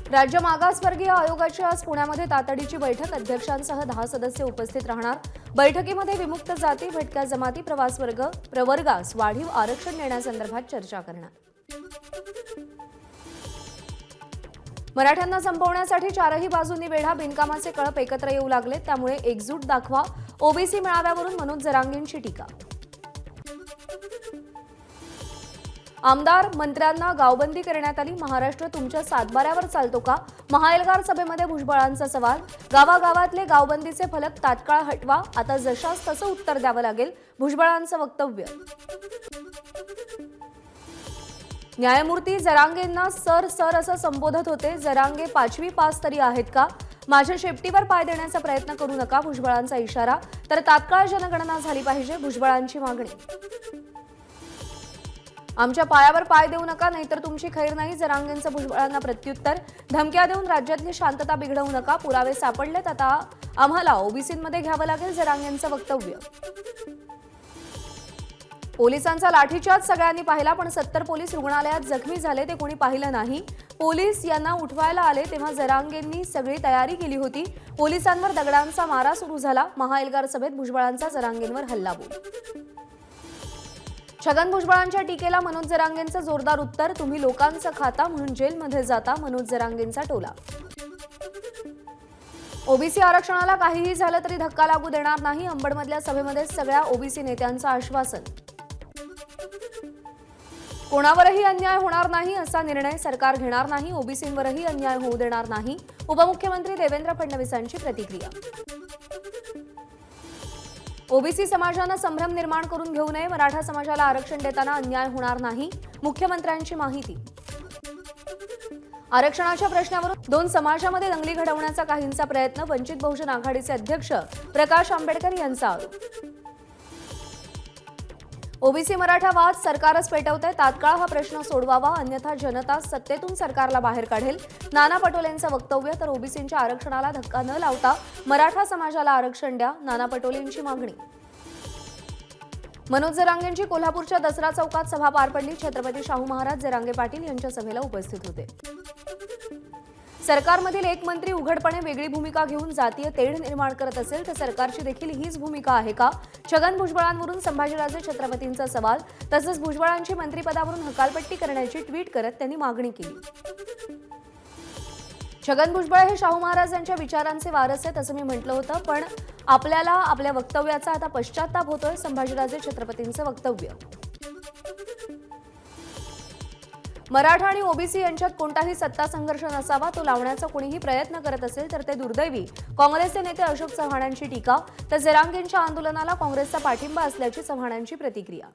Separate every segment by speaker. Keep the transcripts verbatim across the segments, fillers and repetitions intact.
Speaker 1: राज्य मागासवर्गीय आयोगाची आज पुण्यामध्ये तातडीची बैठक। अध्यक्षांसह दहा सदस्य उपस्थित राहणार। बैठकीमध्ये विमुक्त जाती, भटक्या जमाती, प्रवासवर्ग प्रवर्गास वाढीव आरक्षण देण्यासंदर्भात चर्चा करणार। मराठ्यांना संपवण्यासाठी चारही बाजूंनी वेढा, बिनकामाचे कळप एकत्र येऊ लागले, त्यामुळे एकजूट दाखवा। ओबीसी मेळाव्यावरून मनोज जरांगेंची टीका। आमदार मंत्र्यांना गावबंदी करण्यात आली। महाराष्ट्र तुमच्या सातबाऱ्यावर चालतो का? महाएल्गार सभेमध्ये भुजबळांचा सवाल। गावागावातले गावबंदीचे फलक तात्काळ हटवा, आता जशास तसं उत्तर द्यावं लागेल, भुजबळांचं वक्तव्य। न्यायमूर्ती जरांगेंना सर सर असं संबोधत होते। जरांगे पाचवी पास तरी आहेत का? माझ्या शेपटीवर पाय देण्याचा प्रयत्न करू नका, भुजबळांचा इशारा। तर तात्काळ जनगणना झाली पाहिजे, भुजबळांची मागणी। आमच्या पायावर पाय देऊ नका, नाहीतर तुमची खैर नाही, जरांगेंचं भुजबळांना प्रत्युत्तर। धमक्या देऊन राज्यातली शांतता बिघडवू नका, पुरावे सापडलेत, आता आम्हाला ओबीसींमध्ये घ्यावं लागेल, जरांगेंचं वक्तव्य। पोलिसांचा लाठीचार्ज सगळ्यांनी पाहिला, पण सत्तर पोलीस रुग्णालयात जखमी झाले, ते कोणी पाहिलं नाही। पोलीस यांना उठवायला आले तेव्हा जरांगेंनी सगळी तयारी केली होती। पोलिसांवर दगडांचा मारा सुरू झाला। महाएल्गार सभेत भुजबळांचा जरांगेंवर हल्लाबोल। छगन भुजबळांच्या टीकेला मनोज जरांगेंचं जोरदार उत्तर। तुम्ही लोकांचं खाता म्हणून जेलमध्ये जाता, मनोज जरांगेंचा टोला। ओबीसी आरक्षणाला काहीही झालं तरी धक्का लागू देणार नाही, अंबडमधल्या सभेमध्ये सगळ्या ओबीसी नेत्यांचं आश्वासन। कोणावरही अन्याय होणार नाही असा निर्णय सरकार घेणार नाही, ओबीसींवरही अन्याय होऊ देणार नाही, उपमुख्यमंत्री देवेंद्र फडणवीसांची प्रतिक्रिया। ओबीसी समाजानं संभ्रम निर्माण करून घेऊ नये, मराठा समाजाला आरक्षण देताना अन्याय होणार नाही, मुख्यमंत्र्यांची माहिती। आरक्षणाच्या प्रश्नावरून दोन समाजामध्ये दंगली घडवण्याचा काहींचा प्रयत्न, वंचित बहुजन आघाडीचे अध्यक्ष प्रकाश आंबेडकर यांचा आरोप। ओबीसी मराठा वाद सरकारच पेटवतंय, तात्काळ हा प्रश्न सोडवावा, अन्यथा जनता सत्तेतून सरकारला बाहेर काढेल, नाना पटोलेंचं वक्तव्य। तर ओबीसींच्या आरक्षणाला धक्का न लावता मराठा समाजाला आरक्षण द्या, नाना पटोलेंची मागणी। मनोज जरांगेंची कोल्हापूरच्या दसरा चौकात सभा पार पडली। छत्रपती शाहू महाराज जरांगे पाटील यांच्या सभेला उपस्थित होते। सरकारमधील एक मंत्री उघडपणे वेगळी भूमिका घेऊन जातीय तेढ निर्माण करत असेल तर सरकारची देखील हीच भूमिका आहे का? छगन भुजबळांवरून संभाजीराजे छत्रपतींचा सवाल। तसंच भुजबळांची मंत्रिपदावरून हकालपट्टी करण्याची ट्विट करत त्यांनी मागणी केली। छगन भुजबळ हे शाहू महाराजांच्या विचारांचे वारस आहेत असं मी म्हटलं होतं, पण आपल्याला आपल्या वक्तव्याचा आता पश्चाताप होतोय, संभाजीराजे छत्रपतींचं वक्तव्य। मराठा आणि ओबीसी यांच्यात कोणताही सत्ता संघर्ष नसावा, तो लावण्याचा कोणीही प्रयत्न करत असेल तर ते दुर्दैवी। काँग्रेसचे नेते अशोक चव्हाणांची टीका। तर जरांगेंच्या आंदोलनाला काँग्रेसचा पाठिंबा असल्याची चव्हाणांची प्रतिक्रिया।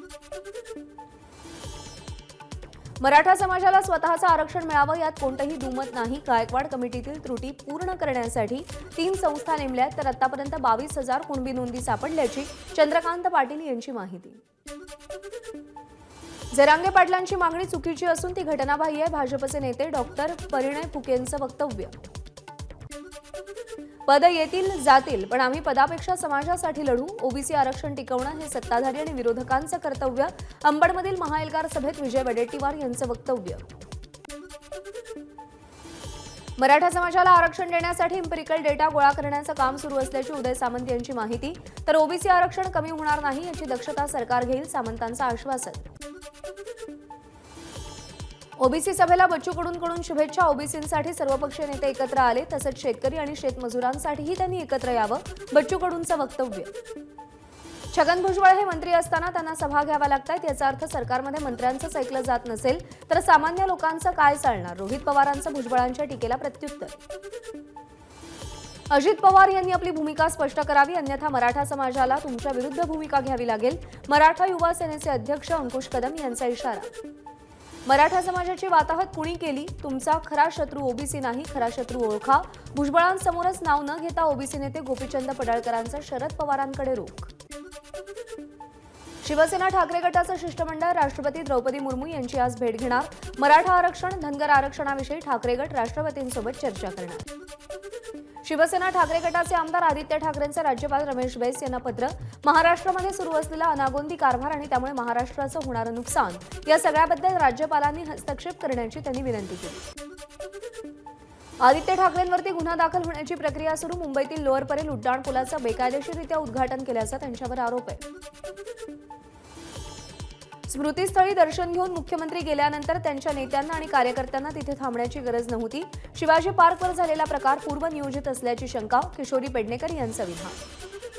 Speaker 1: मराठा समाजाला स्वतःचं आरक्षण मिळावं यात कोणतंही दुमत नाही। गायकवाड कमिटीतील त्रुटी पूर्ण करण्यासाठी तीन संस्था नेमल्या, तर आतापर्यंत बावीस हजार कुणबी नोंदी सापडल्याची चंद्रकांत पाटील यांची माहिती। जरांगे पाटलांची मागणी चुकीची असून ती घटनाबाह्य आहे, भाजपचे नेते डॉक्टर परिणय फुकेंचं वक्तव्य। पद येतील जातील, पण आम्ही पदापेक्षा समाजासाठी लढू, ओबीसी आरक्षण टिकवणं हे सत्ताधारी आणि विरोधकांचं कर्तव्य। अंबडमधील महाएल्गार सभेत विजय वडेट्टीवार यांचं वक्तव्य। मराठा समाजाला आरक्षण देण्यासाठी इम्पेरिकल डेटा गोळा करण्याचं काम सुरू असल्याची उदय सामंत यांची माहिती। तर ओबीसी आरक्षण कमी होणार नाही याची दक्षता सरकार घेईल, सामंतांचं आश्वासन। ओबीसी सभेला बच्चू कडूंकडून शुभेच्छा। ओबीसींसाठी सर्वपक्षीय नेते एकत्र आले, तसंच शेतकरी आणि शेतमजुरांसाठीही त्यांनी एकत्र यावं, बच्चू कडूंचं वक्तव्य। छगन भुजबळ हे मंत्री असताना त्यांना सभा घ्याव्या लागतात, याचा अर्थ सरकारमध्ये मंत्र्यांचंच ऐकलं जात नसेल तर सामान्य लोकांचं काय चालणार? रोहित पवारांचं भुजबळांच्या टीकेला प्रत्युत्तर। अजित पवार यांनी आपली भूमिका स्पष्ट करावी, अन्यथा मराठा समाजाला तुमच्या विरुद्ध भूमिका घ्यावी लागेल, मराठा युवा सेनेचे अध्यक्ष अंकुश कदम यांचा इशारा। मराठा समाजाची वाताहत कुणी केली? तुमचा खरा शत्रू ओबीसी नाही, खरा शत्रू ओळखा। भुजबळांसमोरच नाव न घेता ओबीसी नेते गोपीचंद पडळकरांचा शरद पवारांकडे रोख। शिवसेना ठाकरे गटाचं शिष्टमंडळ राष्ट्रपती द्रौपदी मुर्मू यांची आज भेट घेणार। मराठा आरक्षण, धनगर आरक्षणाविषयी ठाकरे गट राष्ट्रपतींसोबत चर्चा करणार। शिवसेना ठाकरे गटाचे आमदार आदित्य ठाकरेंचे राज्यपाल रमेश बैस यांना पत्र। महाराष्ट्रामध्ये सुरू असलेला अनागोंदी कारभार आणि त्यामुळे महाराष्ट्राचं होणारं नुकसान या सगळ्याबद्दल राज्यपालांनी हस्तक्षेप करण्याची त्यांनी विनंती केली। आदित्य ठाकरेंवरती गुन्हा दाखल होण्याची प्रक्रिया सुरू. मुंबईतील लोअर परेल उड्डाणपुलाचं बेकायदेशीररित्या उद्घाटन केल्याचा त्यांच्यावर आरोप आहे. स्मृतीस्थळी दर्शन घेऊन मुख्यमंत्री गेल्यानंतर त्यांच्या नेत्यांना आणि कार्यकर्त्यांना तिथे थांबण्याची गरज नव्हती. शिवाजी पार्कवर झालेला प्रकार पूर्वनियोजित असल्याची शंका. किशोरी पेडणेकर यांचं विधान.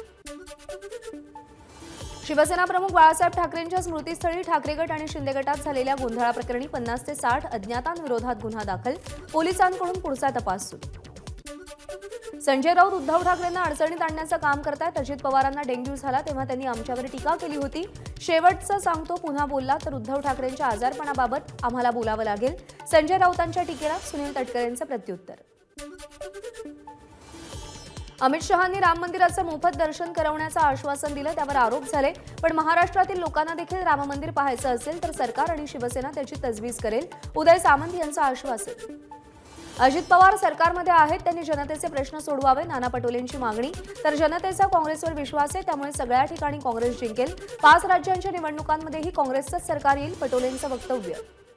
Speaker 1: शिवसेना प्रमुख बाळासाहेब ठाकरेंच्या स्मृतीस्थळी ठाकरे गट आणि शिंदे गटात झालेल्या गोंधळाप्रकरणी पन्नास ते साठ अज्ञातांविरोधात गुन्हा दाखल. पोलिसांकडून पुढचा तपास सुरू. संजय राऊत उद्धव ठाकरेंना अडचणीत आणण्याचं काम करतायत. अजित पवारांना डेंग्यू झाला तेव्हा त्यांनी आमच्यावर टीका केली होती. शेवटचं सांगतो, पुन्हा बोलला तर उद्धव ठाकरेंच्या आजारपणाबाबत आम्हाला बोलावं लागेल. संजय राऊतांच्या टीकेला सुनील तटकरेंचं प्रत्युत्तर. अमित शहांनी राम मंदिराचं मोफत दर्शन करवण्याचं आश्वासन दिलं, त्यावर आरोप झाले. पण महाराष्ट्रातील लोकांना देखील राम मंदिर पाहायचं असेल तर सरकार आणि शिवसेना त्याची तजवीज करेल. उदय सामंत यांचं आश्वासन. अजित पवार सरकारमध्ये आहेत, त्यांनी जनतेचे प्रश्न सोडवावे. नाना पटोलेंची मागणी. तर जनतेचा काँग्रेसवर विश्वास आहे, त्यामुळे सगळ्या ठिकाणी काँग्रेस जिंकेल. पाच राज्यांच्या निवडणुकांमध्येही काँग्रेसचंच सरकार येईल, पटोलेंचं वक्तव्य.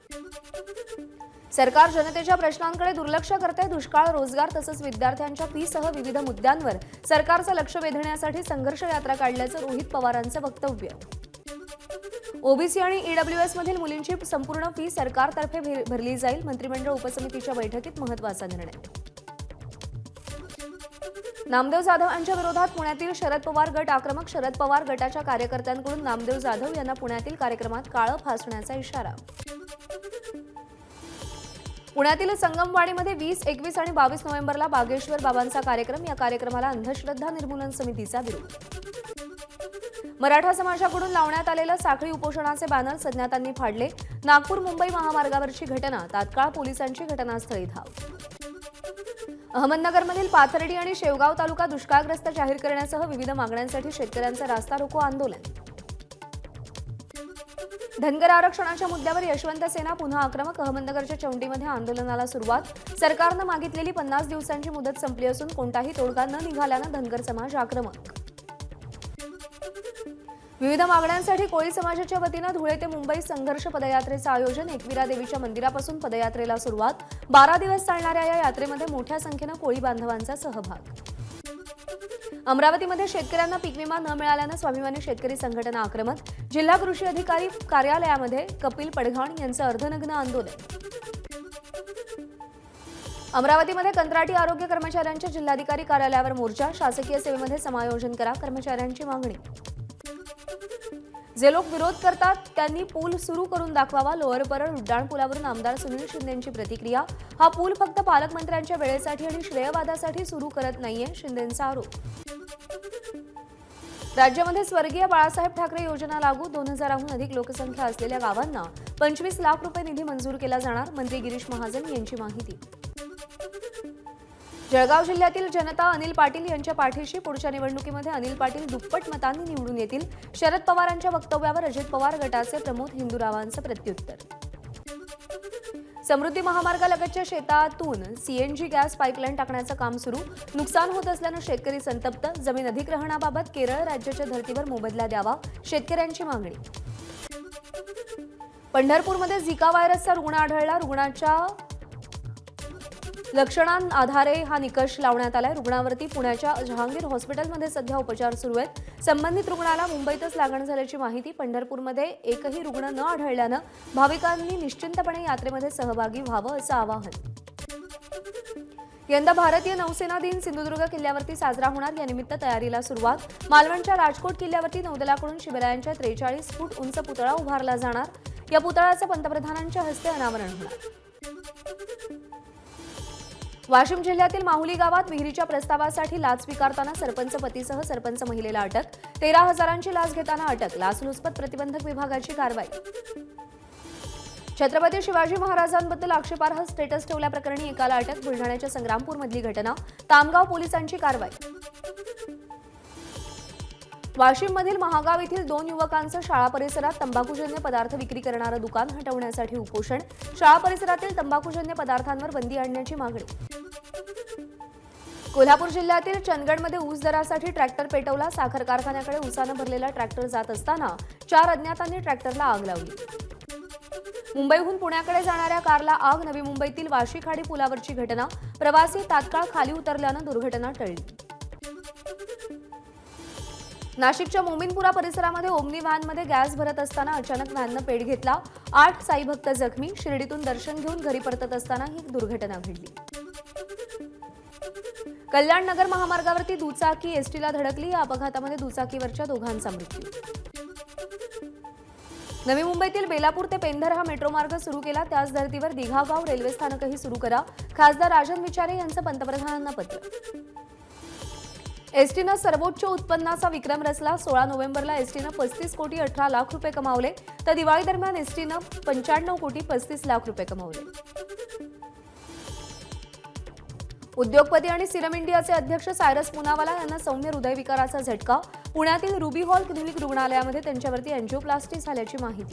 Speaker 1: सरकार जनतेच्या प्रश्नांकडे दुर्लक्ष करते. दुष्काळ, रोजगार तसंच विद्यार्थ्यांच्या फीसह विविध मुद्द्यांवर सरकारचं लक्ष वेधण्यासाठी संघर्ष यात्रा काढल्याचं रोहित पवारांचं वक्तव्य. ओबीसी आणि ईडब्ल्यूएस मधील मुलींची संपूर्ण फी सरकारतर्फे भरली जाईल. मंत्रिमंडळ उपसमितीच्या बैठकीत महत्त्वाचा निर्णय. नामदेव जाधव यांच्या विरोधात पुण्यातील शरद पवार गट आक्रमक. शरद पवार गटाच्या कार्यकर्त्यांकडून नामदेव जाधव यांना पुण्यातील कार्यक्रमात काळं फासण्याचा इशारा. पुण्यातील संगमवाडीमध्ये वीस, एकवीस आणि बावीस नोव्हेंबरला बागेश्वर बाबांचा कार्यक्रम. या कार्यक्रमाला अंधश्रद्धा निर्मूलन समितीचा विरोध. मराठा समाजाकडून लावण्यात आलेलं साखळी उपोषणाचे बॅनर्स अज्ञातांनी फाडले. नागपूर मुंबई महामार्गावरची घटना. तात्काळ पोलिसांची घटनास्थळी धाव. अहमदनगरमधील पाथर्डी आणि शेवगाव तालुका दुष्काळग्रस्त जाहीर करण्यासह विविध मागण्यांसाठी शेतकऱ्यांचं रास्ता रोको आंदोलन. धनगर आरक्षणाच्या मुद्द्यावर यशवंत सेना पुन्हा आक्रमक. अहमदनगरच्या चौंडीमध्ये आंदोलनाला सुरुवात. सरकारनं मागितलेली पन्नास दिवसांची मुदत संपली असून कोणताही तोडगा न निघाल्यानं धनगर समाज आक्रमक. विविध मागण्यांसाठी कोळी समाजाच्या वतीनं धुळे ते मुंबई संघर्ष पदयात्रेचं आयोजन. एकविरा देवीच्या मंदिरापासून पदयात्रेला सुरुवात. बारा दिवस चालणाऱ्या या यात्रेमध्ये मोठ्या संख्येनं कोळी बांधवांचा सहभाग. अमरावतीमध्ये शेतकऱ्यांना पीक विमा न मिळाल्यानं स्वाभिमानी शेतकरी संघटना आक्रमक. जिल्हा कृषी अधिकारी कार्यालयामध्ये कपिल पडघाण यांचं अर्धनग्न आंदोलन. अमरावतीमध्ये कंत्राटी आरोग्य कर्मचाऱ्यांच्या जिल्हाधिकारी कार्यालयावर मोर्चा. शासकीय सेवेमध्ये समायोजन करा, कर्मचाऱ्यांची मागणी. जे लोक विरोध करतात त्यांनी पूल सुरू करून दाखवावा. लोअर परळ उड्डाणपुलावरून आमदार सुनील शिंदेंची प्रतिक्रिया. हा पूल फक्त पालकमंत्र्यांच्या वेळेसाठी आणि श्रेयवादासाठी सुरू करत नाहीये, शिंदेंचा आरोप. राज्यामध्ये स्वर्गीय बाळासाहेब ठाकरे योजना लागू. दोन हजाराहून अधिक लोकसंख्या असलेल्या गावांना पंचवीस लाख रुपये निधी मंजूर केला जाणार. मंत्री गिरीश महाजन यांची माहिती. जळगाव जिल्ह्यातील जनता अनिल पाटील यांच्या पाठीशी. पुढच्या निवडणुकीमध्ये अनिल पाटील दुप्पट मतांनी निवडून येतील. शरद पवारांच्या वक्तव्यावर अजित पवार गटाचे प्रमोद हिंदुरावांचं प्रत्युत्तर. समृद्धी महामार्गालगतच्या शेतातून सीएनजी गॅस पाईपलाईन टाकण्याचं काम सुरू. नुकसान होत असल्यानं शेतकरी संतप्त. जमीन अधिग्रहणाबाबत केरळ राज्याच्या धर्तीवर मोबदला द्यावा, शेतकऱ्यांची मागणी. पंढरपूरमध्ये झिका व्हायरसचा रुग्ण आढळला. रुग्णाच्या लक्षणांआधारे हा निकष लावण्यात आलाय. रुग्णावरती पुण्याच्या जहांगीर हॉस्पिटलमध्ये सध्या उपचार सुरू आहेत. संबंधित रुग्णाला मुंबईतच लागण झाल्याची माहिती. पंढरपूरमध्ये एकही रुग्ण न आढळल्यानं भाविकांनी निश्चिंतपणे यात्रेमध्ये सहभागी व्हावं असं आवाहन. यंदा भारतीय नौसेना दिन सिंधुदुर्ग किल्ल्यावरती साजरा होणार. यानिमित्त तयारीला सुरुवात. मालवणच्या राजकोट किल्ल्यावरती नौदलाकडून शिवरायांच्या त्रेचाळीस फूट उंच पुतळा उभारला जाणार. या पुतळ्याचं पंतप्रधानांच्या हस्ते अनावरण होणार. वाशिम जिल्ह्यातील माहुली गावात विहिरीच्या प्रस्तावासाठी लाच स्वीकारताना सरपंच पतीसह सरपंच महिलेला अटक. तेरा हजारांची लाच घेताना अटक. लाचलुचपत प्रतिबंधक विभागाची कारवाई. छत्रपती शिवाजी महाराजांबद्दल आक्षेपार्ह स्टेटस ठेवल्याप्रकरणी एकाला अटक. बुलढाण्याच्या संग्रामपूरमधली घटना. तामगाव पोलिसांची कारवाई. वाशिममधील महागाव येथील दोन युवकांचं शाळा परिसरात तंबाखूजन्य पदार्थ विक्री करणारं दुकान हटवण्यासाठी उपोषण. शाळा परिसरातील तंबाखूजन्य पदार्थांवर बंदी आणण्याची मागणी. कोल्हापूर जिल्ह्यातील चंदगडमध्ये ऊस दरासाठी ट्रॅक्टर पेटवला. साखर कारखान्याकडे ऊसानं भरलेला ट्रॅक्टर जात असताना चार अज्ञातांनी ट्रॅक्टरला आग लावली. मुंबईहून पुण्याकडे जाणाऱ्या कारला आग. नवी मुंबईतील वाशी खाडी पुलावरची घटना. प्रवासी तात्काळ खाली उतरल्यानं दुर्घटना टळली. नाशिकच्या मोमीनपुरा परिसरामध्ये ओमनी व्हॅनमध्ये गॅस भरत असताना अचानक व्हॅननं पेट घेतला. आठ साई भक्त जखमी. शिर्डीतून दर्शन घेऊन घरी परतत असताना ही दुर्घटना घडली. कल्याण नगर महामार्गावरती दुचाकी एसटीला धडकली. या अपघातामध्ये दुचाकीवरच्या दोघांचा मृत्यू. नवी मुंबईतील बेलापूर ते पेंधर हा मेट्रो मार्ग सुरू केला. त्याच धर्तीवर दिघागाव रेल्वे स्थानकही सुरू करा. खासदार राजन विचारे यांचं पंतप्रधानांना पत्र. एसटीनं सर्वोच्च उत्पन्नाचा विक्रम रचला. सोळा नोव्हेंबरला एसटीनं पस्तीस कोटी अठरा लाख रुपये कमावले, तर दिवाळी दरम्यान एसटीनं पंच्याण्णव कोटी पस्तीस लाख रुपये कमावले. उद्योगपती आणि सिरम इंडियाचे अध्यक्ष सायरस पुनावाला यांना सौम्य हृदयविकाराचा झटका. पुण्यातील रुबी हॉल क्लिनिक रुग्णालयामध्ये त्यांच्यावरती अँजिओप्लास्टी झाल्याची माहिती.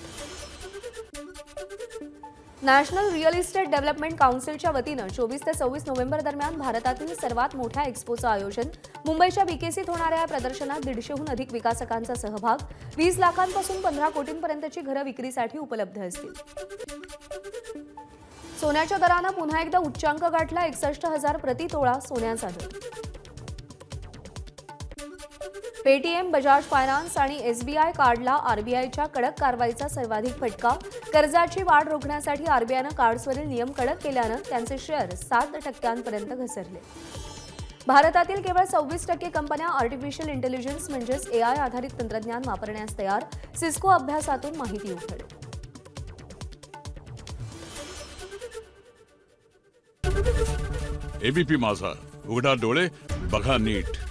Speaker 1: नॅशनल रिअल इस्टेट डेव्हलपमेंट काउन्सिलच्या वतीनं चोवीस ते सव्वीस नोव्हेंबर दरम्यान भारतातील सर्वात मोठ्या एक्स्पोचं आयोजन. मुंबईच्या बीकेसीत होणाऱ्या या प्रदर्शनात दीडशेहून अधिक विकासकांचा सहभाग. वीस लाखांपासून पंधरा कोटींपर्यंतची घरं विक्रीसाठी उपलब्ध असतील. सोन्याच्या दरानं पुन्हा एकदा उच्चांक गाठला. एकसष्ट हजार प्रति तोळा सोन्याचा दर. पेटीएम, बजाज फायनान्स आणि एसबीआय कार्डला आरबीआयच्या कडक कारवाईचा सर्वाधिक फटका. कर्जाची वाढ रोखण्यासाठी आरबीआयनं कार्ड्सवरील नियम कडक केल्यानं त्यांचे शेअर सात टक्क्यांपर्यंत घसरले. भारतातील केवळ सव्वीस टक्के कंपन्या आर्टिफिशियल इंटेलिजन्स म्हणजेच एआय आधारित तंत्रज्ञान वापरण्यास तयार. सिस्को अभ्यासातून माहिती उघड.
Speaker 2: एबीपी माझा, उघडा डोळे बघा नीट.